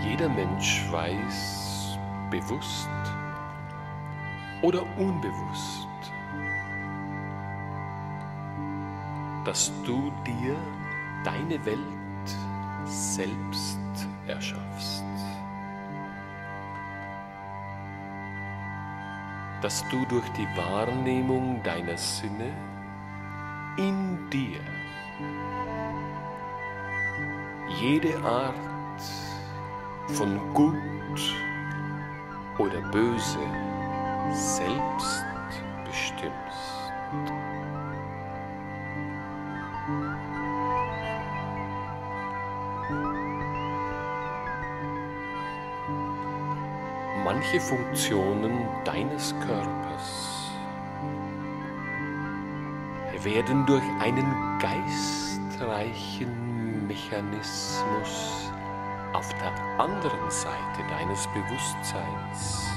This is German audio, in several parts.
Jeder Mensch weiß, bewusst oder unbewusst, dass du dir deine Welt selbst erschaffst. Dass du durch die Wahrnehmung deiner Sinne in dir jede Art von Gut oder Böse selbst bestimmst. Manche Funktionen deines Körpers werden durch einen geistreichen Mechanismus auf der anderen Seite deines Bewusstseins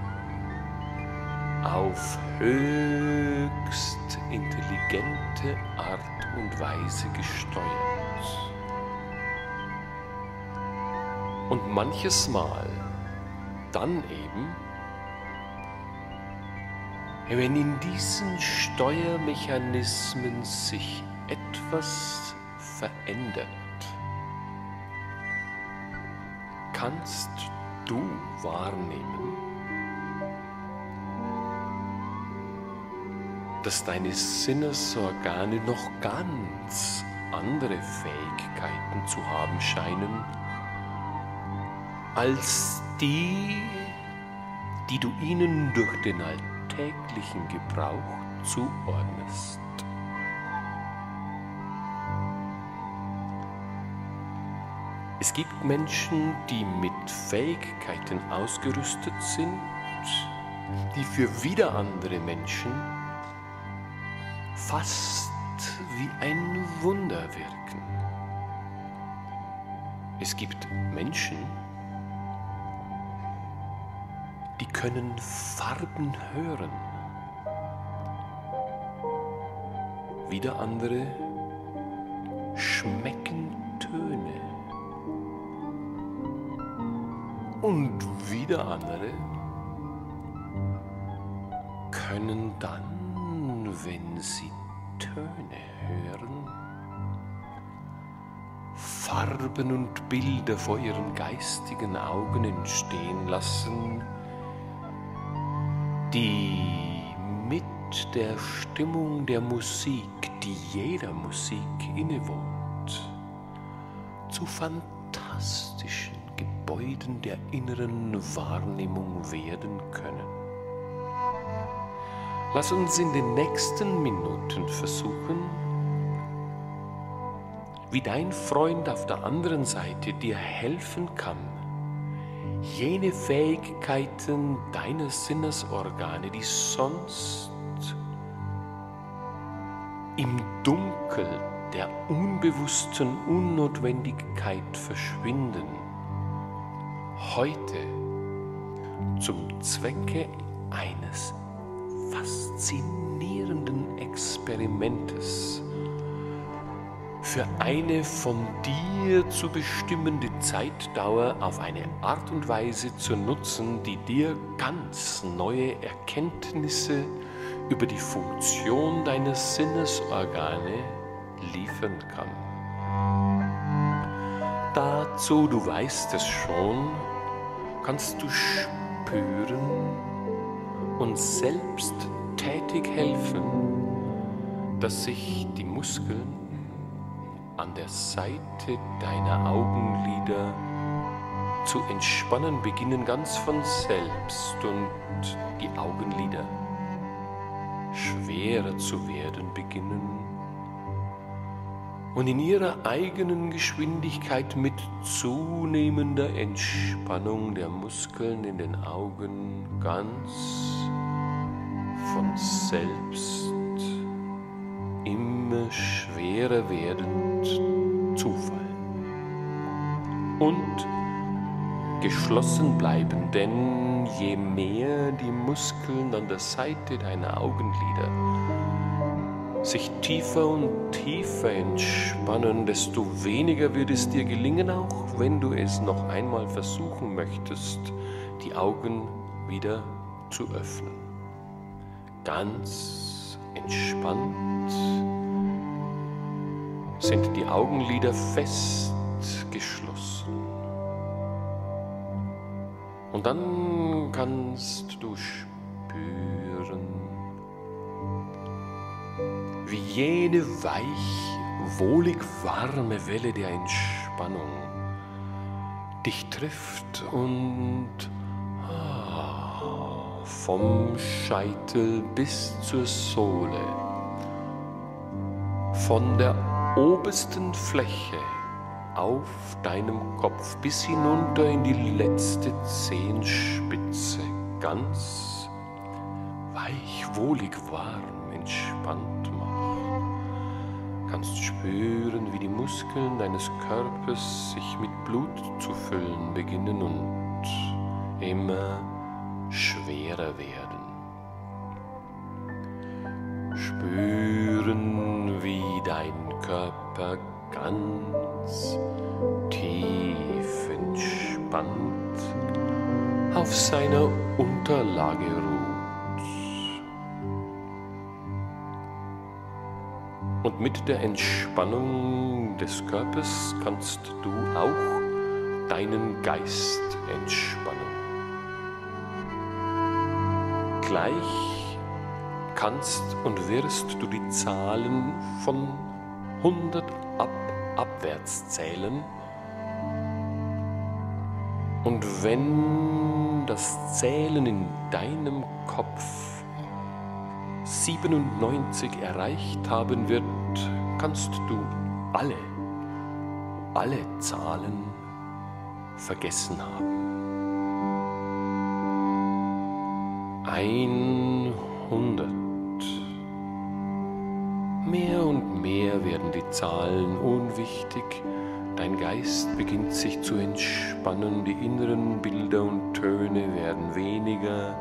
auf höchst intelligente Art und Weise gesteuert. Und manches Mal dann eben, wenn in diesen Steuermechanismen sich etwas verändert, kannst du wahrnehmen, dass deine Sinnesorgane noch ganz andere Fähigkeiten zu haben scheinen, als die du ihnen durch den alltäglichen Gebrauch zuordnest. Es gibt Menschen, die mit Fähigkeiten ausgerüstet sind, die für wieder andere Menschen fast wie ein Wunder wirken. Es gibt Menschen, die können Farben hören. Wieder andere schmecken Töne. Und wieder andere können dann, wenn sie Töne hören, Farben und Bilder vor ihren geistigen Augen entstehen lassen, die mit der Stimmung der Musik, die jeder Musik innewohnt, zu fantastischen Gebäuden der inneren Wahrnehmung werden können. Lass uns in den nächsten Minuten versuchen, wie dein Freund auf der anderen Seite dir helfen kann, jene Fähigkeiten deiner Sinnesorgane, die sonst im Dunkel der unbewussten Unnotwendigkeit verschwinden, heute zum Zwecke eines faszinierenden Experimentes für eine von dir zu bestimmende Zeitdauer auf eine Art und Weise zu nutzen, die dir ganz neue Erkenntnisse über die Funktion deiner Sinnesorgane liefern kann. Dazu, du weißt es schon, kannst du spüren und selbst tätig helfen, dass sich die Muskeln an der Seite deiner Augenlider zu entspannen beginnen, ganz von selbst, und die Augenlider schwerer zu werden beginnen und in ihrer eigenen Geschwindigkeit mit zunehmender Entspannung der Muskeln in den Augen ganz von selbst immer schwerer werdend zufallen und geschlossen bleiben, denn je mehr die Muskeln an der Seite deiner Augenlider sich tiefer und tiefer entspannen, desto weniger wird es dir gelingen, auch wenn du es noch einmal versuchen möchtest, die Augen wieder zu öffnen. Ganz entspannt sind die Augenlider fest geschlossen. Und dann kannst du spüren, wie jene weich, wohlig warme Welle der Entspannung dich trifft und vom Scheitel bis zur Sohle, von der obersten Fläche auf deinem Kopf bis hinunter in die letzte Zehenspitze ganz weich, wohlig, warm, entspannt macht. Kannst spüren, wie die Muskeln deines Körpers sich mit Blut zu füllen beginnen und immer schwerer werden. Spüren, wie dein Körper ganz tief entspannt auf seiner Unterlage ruht. Und mit der Entspannung des Körpers kannst du auch deinen Geist entspannen. Gleich kannst und wirst du die Zahlen von 100 abwärts zählen. Und wenn das Zählen in deinem Kopf 97 erreicht haben wird, kannst du alle Zahlen vergessen haben. 100. Mehr und mehr werden die Zahlen unwichtig. Dein Geist beginnt sich zu entspannen, die inneren Bilder und Töne werden weniger.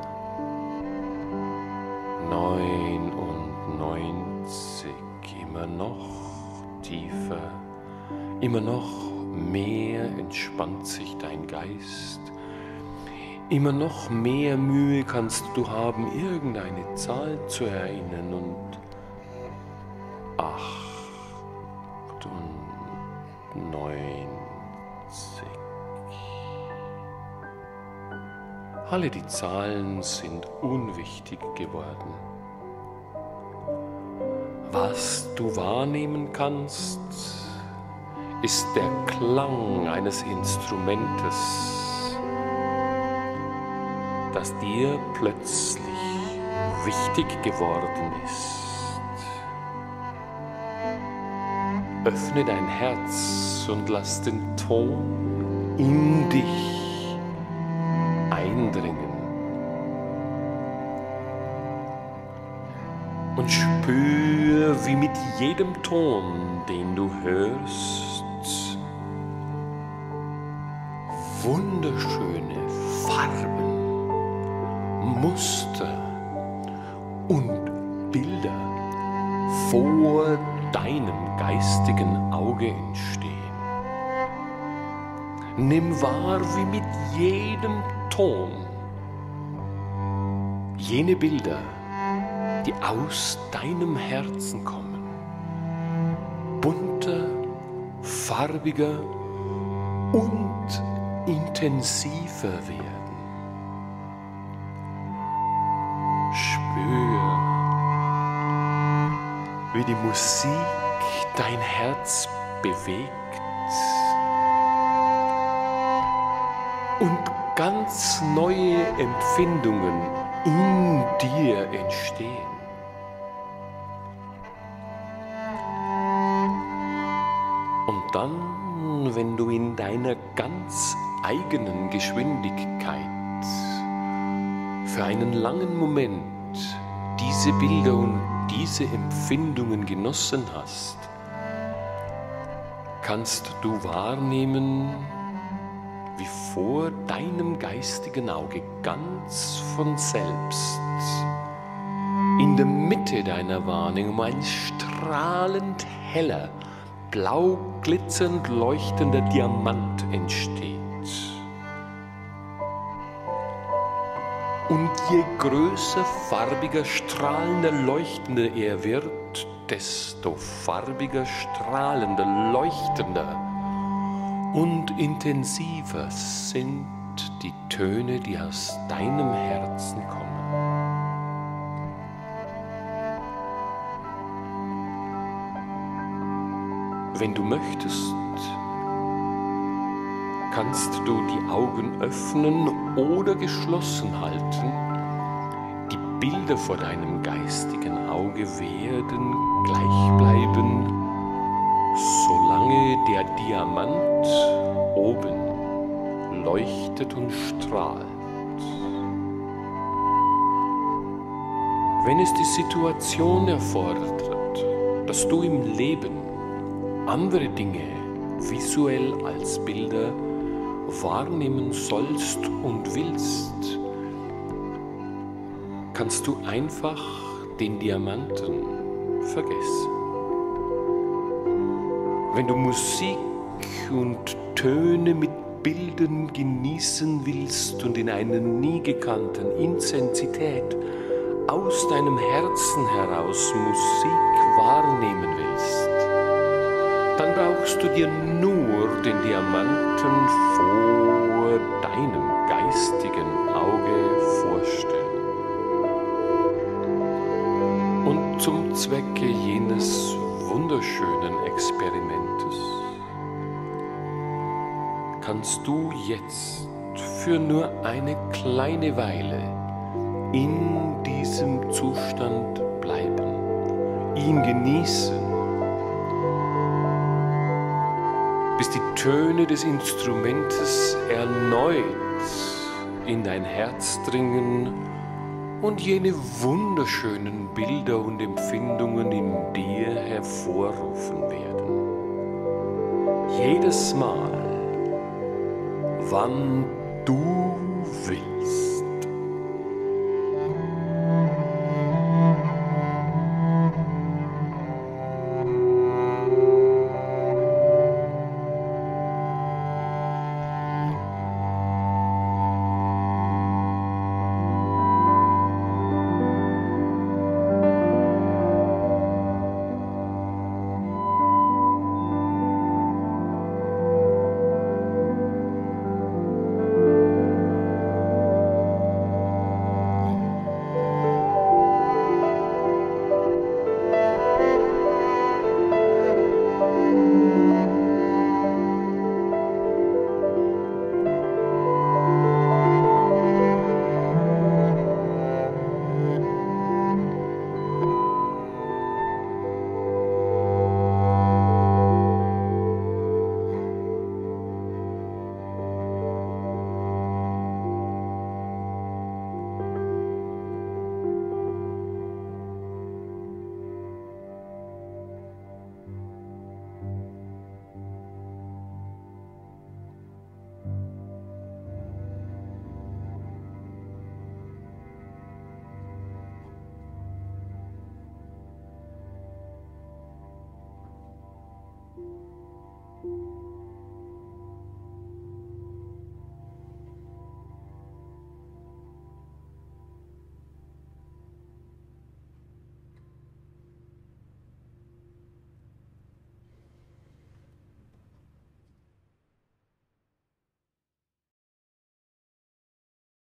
99, immer noch tiefer, immer noch mehr entspannt sich dein Geist. Immer noch mehr Mühe kannst du haben, irgendeine Zahl zu erinnern und 98. Alle die Zahlen sind unwichtig geworden. Was du wahrnehmen kannst, ist der Klang eines Instrumentes, das dir plötzlich wichtig geworden ist. Öffne dein Herz und lass den Ton in dich eindringen. Und spür, wie mit jedem Ton, den du hörst, wunderschöne Farben, Muster und Bilder vor deinem geistigen Auge entstehen. Nimm wahr, wie mit jedem Ton jene Bilder, die aus deinem Herzen kommen, bunter, farbiger und intensiver werden. Spür, wie die Musik dein Herz bewegt und ganz neue Empfindungen in dir entstehen. Und dann, wenn du in deiner ganz eigenen Geschwindigkeit für einen langen Moment diese Bilder und diese Empfindungen genossen hast, kannst du wahrnehmen, wie vor deinem geistigen Auge ganz von selbst in der Mitte deiner Wahrnehmung ein strahlend heller, blau glitzernd leuchtender Diamant entsteht. Und je größer, farbiger, strahlender, leuchtender er wird, desto farbiger, strahlender, leuchtender und intensiver sind die Töne, die aus deinem Herzen kommen. Wenn du möchtest, kannst du die Augen öffnen oder geschlossen halten. Die Bilder vor deinem geistigen Auge werden gleich bleiben, solange der Diamant oben leuchtet und strahlt. Wenn es die Situation erfordert, dass du im Leben andere Dinge visuell als Bilder wahrnehmen sollst und willst, kannst du einfach den Diamanten vergessen. Wenn du Musik und Töne mit Bildern genießen willst und in einer nie gekannten Intensität aus deinem Herzen heraus Musik wahrnehmen willst, dann brauchst du dir nur den Diamanten vor deinem geistigen Auge vorstellen. Und zum Zwecke jenes wunderschönen Experimentes kannst du jetzt für nur eine kleine Weile in diesem Zustand bleiben, ihn genießen, bis die Töne des Instrumentes erneut in dein Herz dringen und jene wunderschönen Bilder und Empfindungen in dir hervorrufen werden. Jedes Mal, wann du willst.